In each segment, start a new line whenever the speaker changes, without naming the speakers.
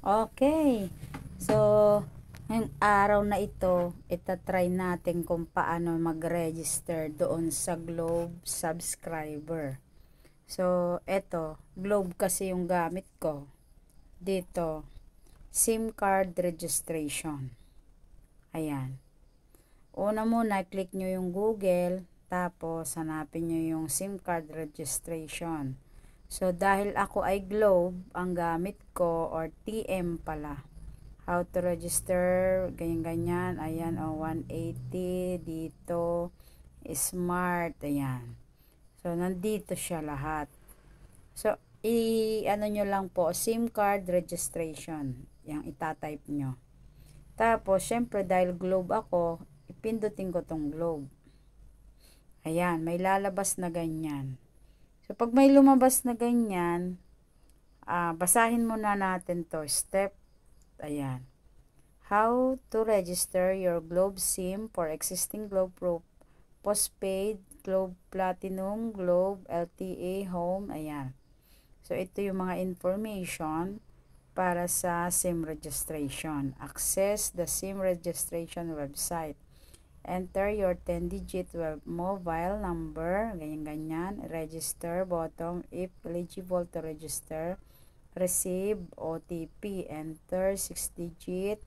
Okay. So, ngayong araw na ito, itatry natin kung paano mag-register doon sa Globe subscriber. So, eto, Globe kasi yung gamit ko. Dito, SIM card registration. Ayan. Una muna, click nyo yung Google, tapos hanapin nyo yung SIM card registration. So, dahil ako ay Globe, ang gamit ko, or TM pala. How to register, ganyan-ganyan. Ayan, 180. Dito, smart. Ayan. So, nandito siya lahat. So, ano nyo lang po, SIM card registration. Yang itatype nyo. Tapos, syempre, dahil Globe ako, ipindutin ko tong Globe. Ayan, may lalabas na ganyan. So, pag may lumabas na ganyan, basahin muna natin to. Step, ayan. How to register your Globe SIM for existing Globe Pro Postpaid, Globe Platinum, Globe LTE Home, ayan. So, ito yung mga information para sa SIM registration. Access the SIM registration website. Enter your 10-digit mobile number, ganyan-ganyan. Register button if eligible to register. Receive OTP. Enter 6-digit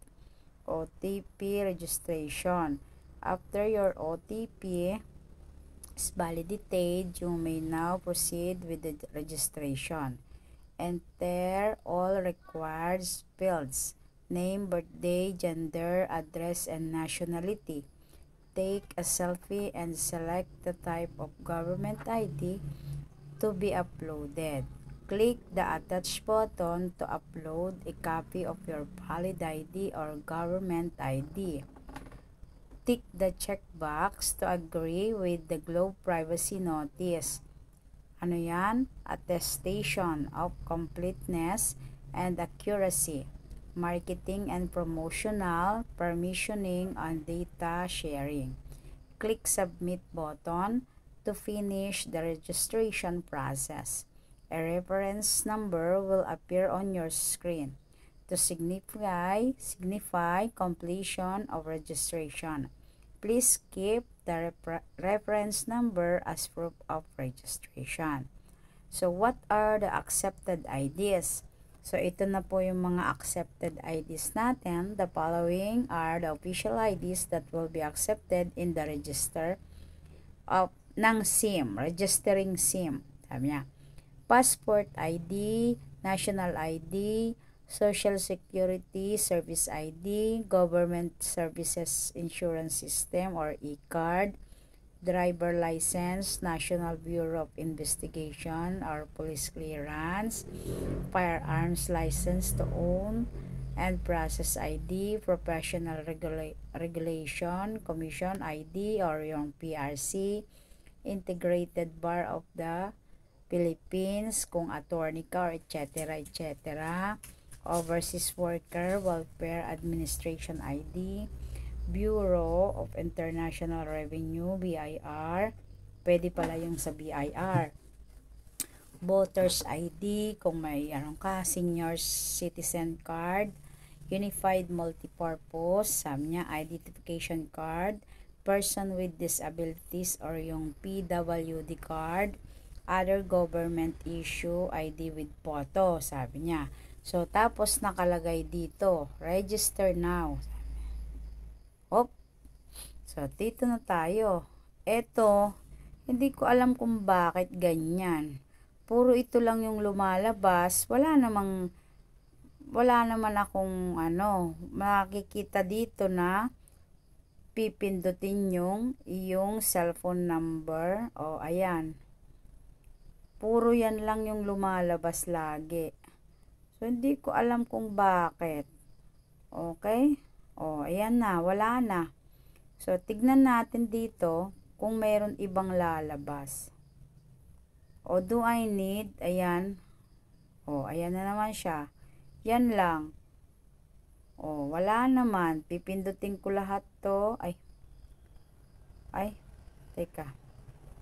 OTP registration. After your OTP is validated, you may now proceed with the registration. Enter all required fields: name, birthday, gender, address, and nationality. Take a selfie and select the type of government ID to be uploaded. Click the attached button to upload a copy of your valid ID or government ID. Tick the checkbox to agree with the Globe Privacy Notice. Ano yan? Attestation of completeness and accuracy. Marketing and promotional, permissioning, and data sharing. Click Submit button to finish the registration process. A reference number will appear on your screen to signify completion of registration. Please keep the reference number as proof of registration. So, what are the accepted IDs? So, ito na po yung mga accepted IDs natin. The following are the official IDs that will be accepted in the register ng SIM, registering SIM. Sabi niya, passport ID, national ID, Social Security Service ID, Government Services Insurance System or e-card, driver license, National Bureau of Investigation or police clearance, firearms license to own and process ID, professional regulation, commission ID or yung PRC, integrated bar of the Philippines, kung attorney ka or etc. Overseas Worker Welfare Administration ID, Bureau of International Revenue, BIR, pwede pala yung sa BIR. Voters ID, kung may senior citizen card, Unified Multipurpose, sabi niya, identification card, person with disabilities or yung PWD card, other government issue, ID with photo, sabi niya. So, tapos nakalagay dito, register now. Hop. So, dito na tayo. Ito, hindi ko alam kung bakit ganyan. Puro ito lang yung lumalabas. Wala naman akong makikita dito na pipindutin yung cellphone number. O, ayan. Puro yan lang yung lumalabas lagi. So, hindi ko alam kung bakit. Okay? O, ayan na. Wala na. So, tignan natin dito kung mayroon ibang lalabas. O, do I need? Ayan. O, ayan na naman siya. Yan lang. O, wala naman. Pipindutin ko lahat to. Ay, teka.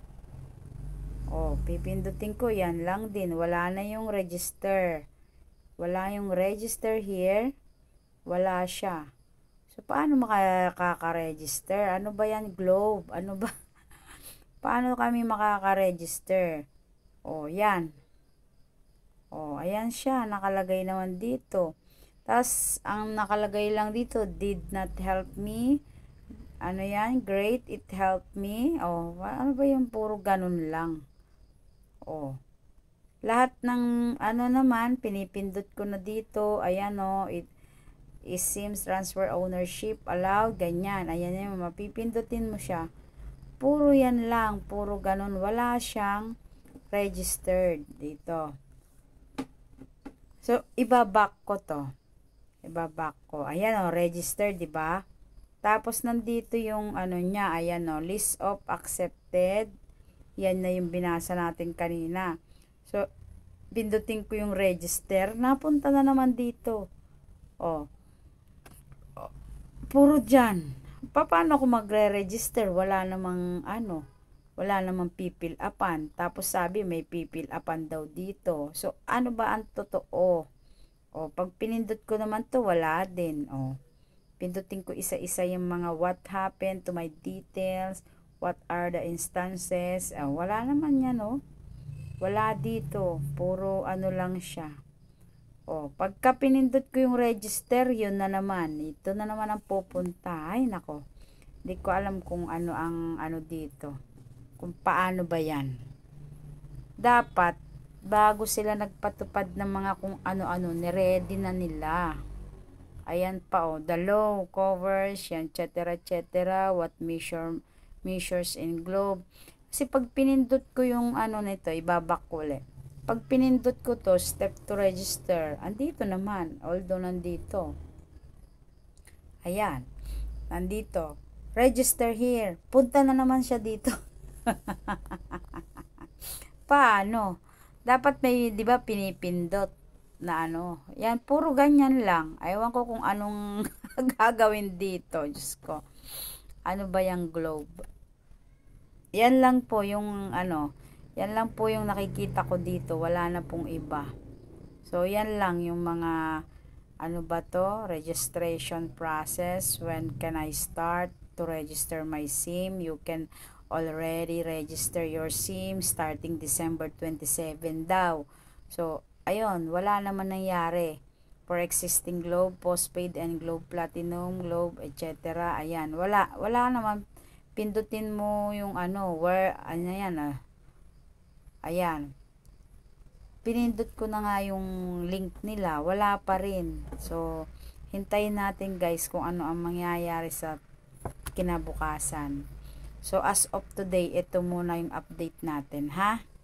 O, pipindutin ko. Yan lang din. Wala na yung register. Wala yung register here. Wala siya. So, paano makaka-register? Ano ba yan, Globe? Ano ba? Paano kami makaka-register? O, yan. O, ayan siya. Nakalagay naman dito. Tapos, ang nakalagay lang dito, did not help me. Ano yan? Great, it helped me. O, ano ba yung puro ganun lang? O, lahat ng ano naman, pinipindot ko na dito. Ayan o, it seems transfer ownership allowed. Ganyan. Ayan yung mapipindutin mo siya. Puro yan lang. Puro ganun. Wala siyang registered dito. So, ibaback ko to. Ibaback ko. Ayan o, registered, diba? Tapos, nandito yung ano niya. Ayan o, list of accepted. Yan na yung binasa natin kanina. So, pindutin ko yung register. Napunta na naman dito. O. Puro dyan. Paano ako magre-register? Wala namang ano. Wala namang pipil upan. Tapos sabi may pipil upan daw dito. So, ano ba ang totoo? O, pag pinindot ko naman to, wala din. O, pindutin ko isa-isa yung mga what happened to my details. What are the instances? Wala naman yan, o. Wala dito. Puro ano lang siya. O, pagka pinindot ko yung register, yun na naman. Ito na naman ang pupunta. Ay, nako. Hindi ko alam kung ano ang ano dito. Kung paano ba yan. Dapat, bago sila nagpatupad ng mga kung ano-ano, niready na nila. Ayan pa, o. The law covers, yan, etc. What measures in globe. Kasi pag pinindot ko yung ano nito, ibabak ko ulit. Pag pinindot ko to, step to register, andito naman, although nandito. Ayan, nandito. Register here. Punta na naman siya dito. Paano? Dapat may, di ba, pinipindot na ano. Yan, puro ganyan lang. Ayawan ko kung anong gagawin dito. Diyos ko. Ano ba yung globe? Yan lang po yung ano. Yan lang po yung nakikita ko dito. Wala na pong iba. So, yan lang yung mga ano ba to? Registration process. When can I start to register my SIM? You can already register your SIM starting December 27 daw. So, ayun. Wala naman nangyari. For existing Globe, Postpaid and Globe Platinum, Globe, etc. Ayan. Wala naman. Pindutin mo yung ano. Where, ano yan Ayan. Pinindot ko na nga yung link nila. Wala pa rin. So, hintayin natin guys kung ano ang mangyayari sa kinabukasan. So, as of today, ito muna yung update natin, ha?